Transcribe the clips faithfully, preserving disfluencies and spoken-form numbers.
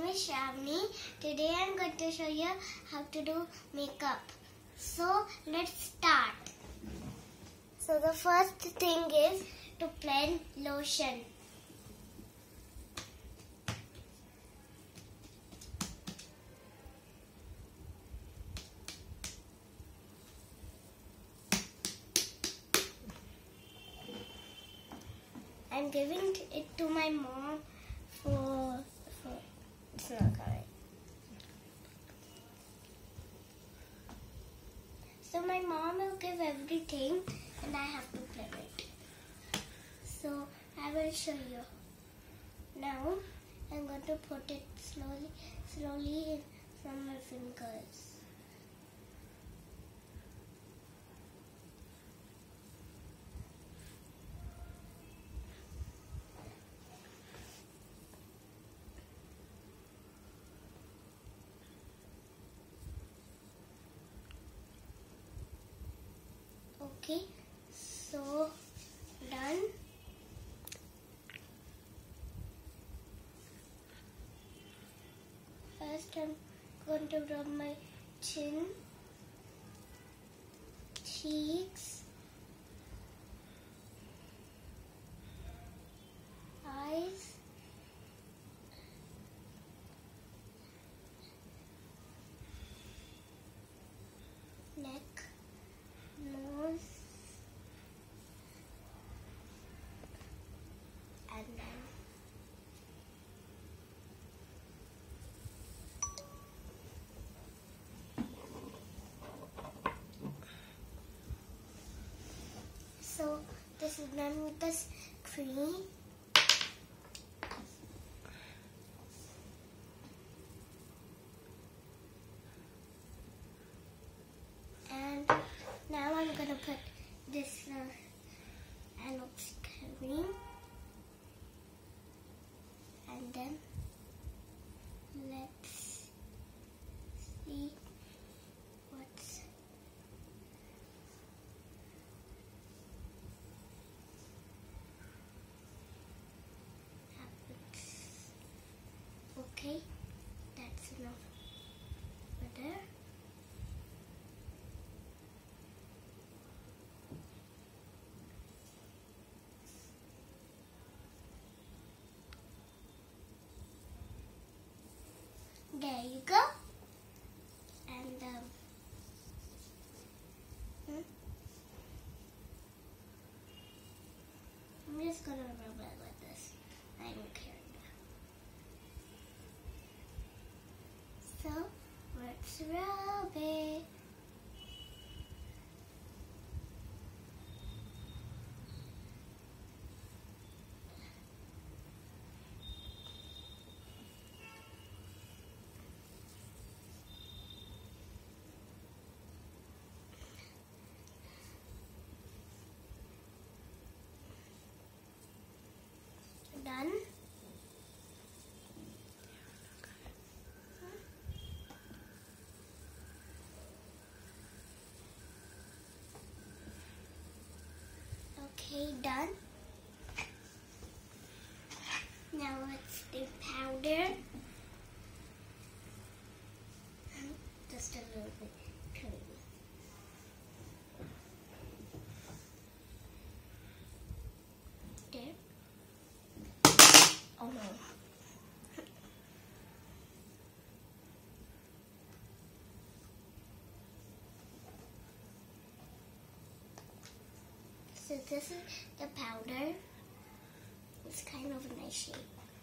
is Shravani. Today I am going to show you how to do makeup. So let's start. So the first thing is to blend lotion. I'm giving it to my mom for, for it's not coming. So my mom will give everything and I have to blend it. So I will show you. Now I'm going to put it slowly, slowly from my fingers. Okay, so done. First I'm going to rub my chin, cheeks, eyes, neck, nose, and then so this is done with this cream. And now I'm gonna put this uh, Alox cream, and then let's see what's happens. Okay, that's enough for there. There you go. And um, hmm? I'm just gonna rub it like this. I don't care now. So let's rub it. Done. Okay, done. Now let's do powder. Just a little bit cream. There. Oh no. So this is the powder. It's kind of a nice shape.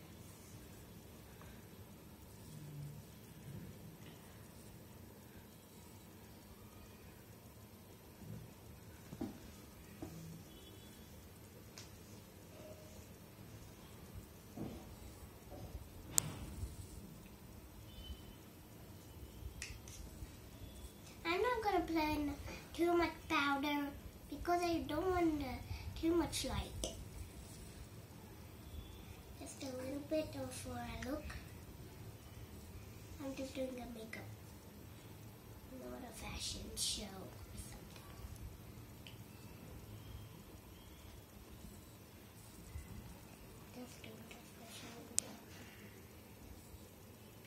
I'm not going to blend too much powder because I don't want uh, too much light. Just a little bit before I look. I'm just doing a makeup, not a fashion show or something. Just doing a fashion show.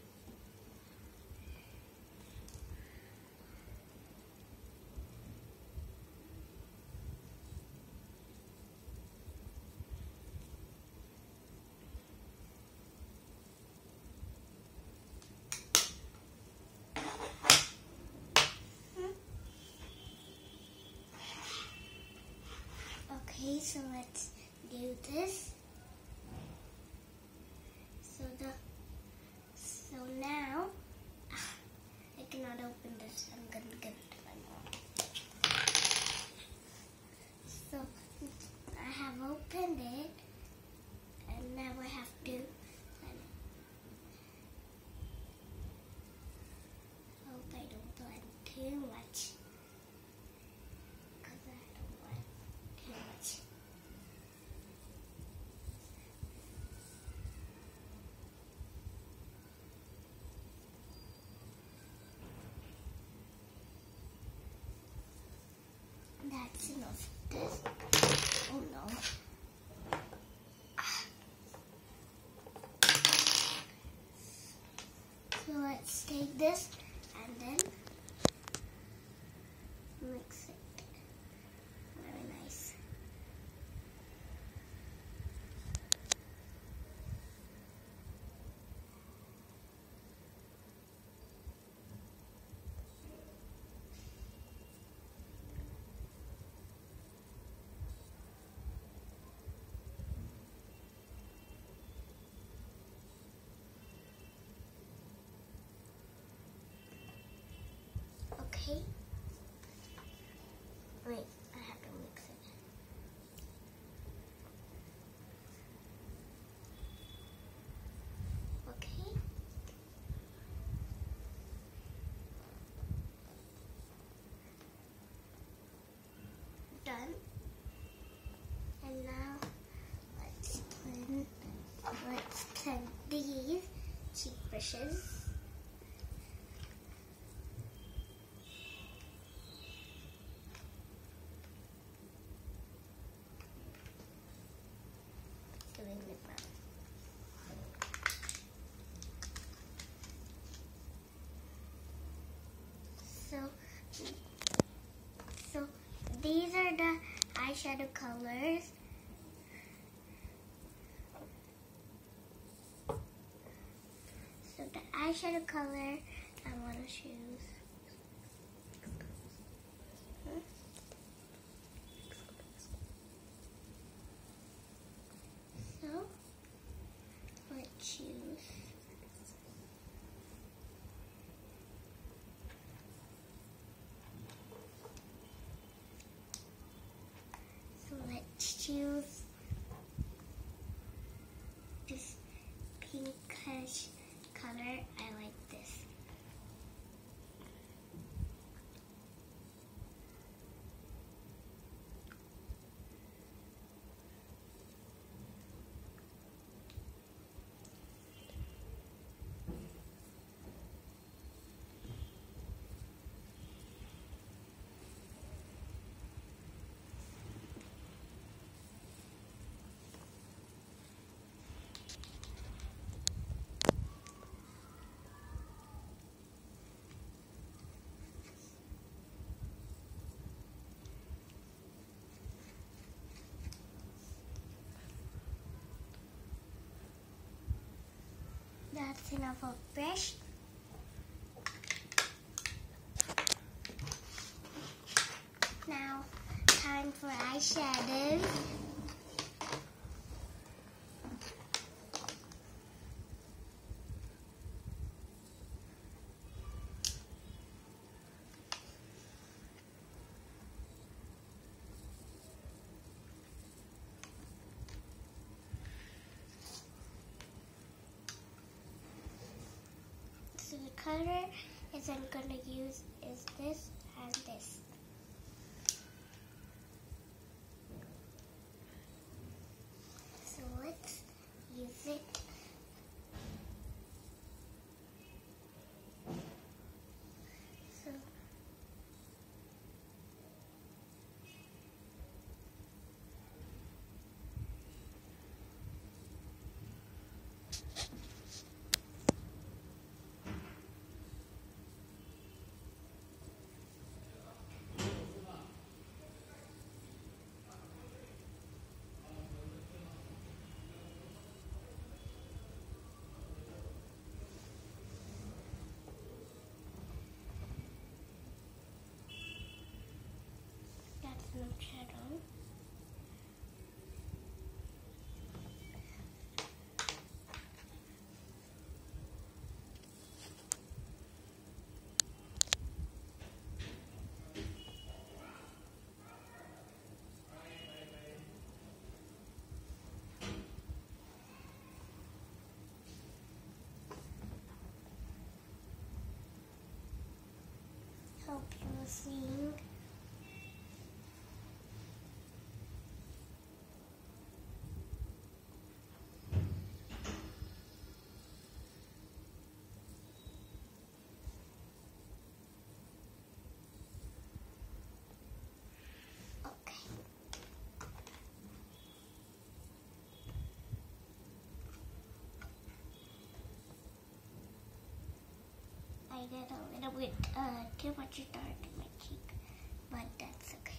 so let's do this. So the so now I cannot open this. I'm gonna give it to my mom. So I have opened it, and now I have to. I hope I don't blend too much, because I don't want too much. That's enough of this. Oh no. So let's take this and then mix it. Very nice. Okay. Wait, I have to mix it. Okay. Done. And now let's blend. Let's blend these cheek brushes. Doing it now. So, so these are the eyeshadow colors. So the eyeshadow color I want to choose. Hmm? So let's choose. So let's choose this pinkish color. I like this. That's enough of brush. Now, time for eyeshadow. So the color is I'm gonna use is this and this. So let's use it. So that's no shadow. Hope you're seeing. I did a little bit uh, too much dirt in my cheek, but that's okay.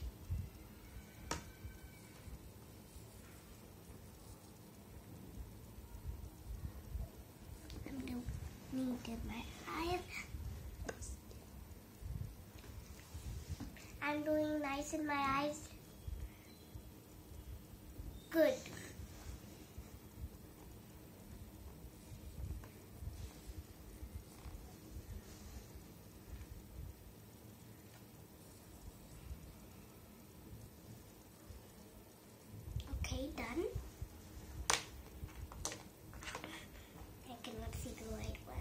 I'm doing in my eyes. I'm doing nice in my eyes. Good. Okay, done. I cannot see the light one.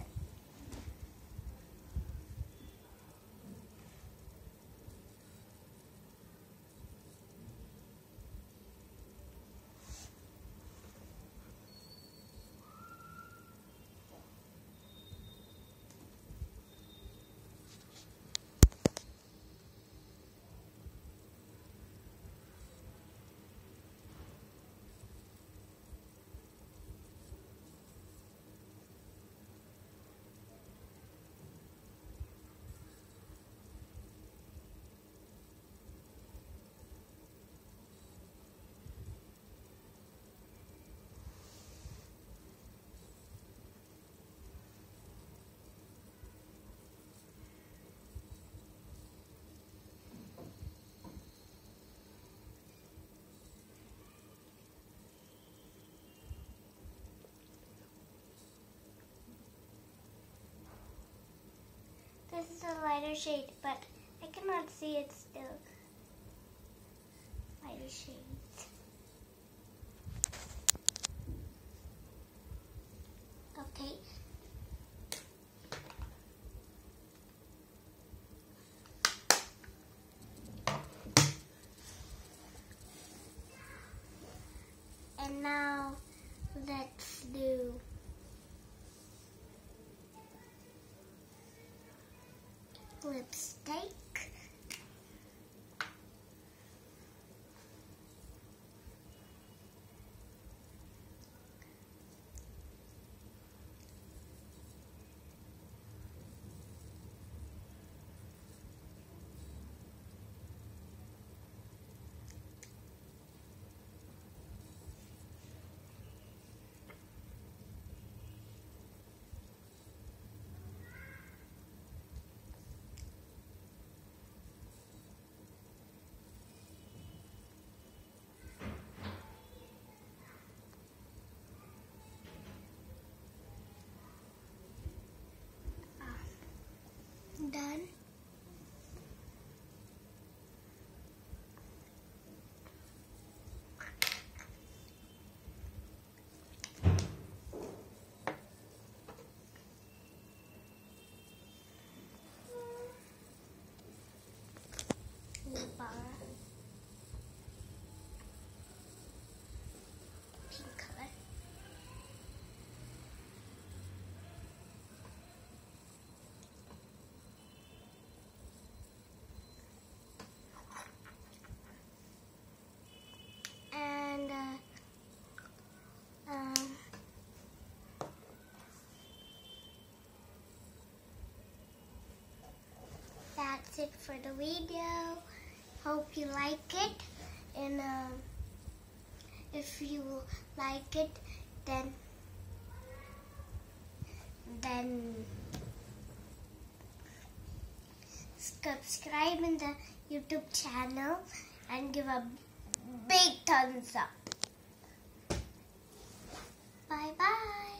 This is a lighter shade, but I cannot see it still. Lighter shades. Okay. And now let's do lipstick. Done. Pink color. And uh, um, that's it for the video. Hope you like it, and um, if you like it, then then subscribe in the YouTube channel and give a big thumbs up. Bye bye.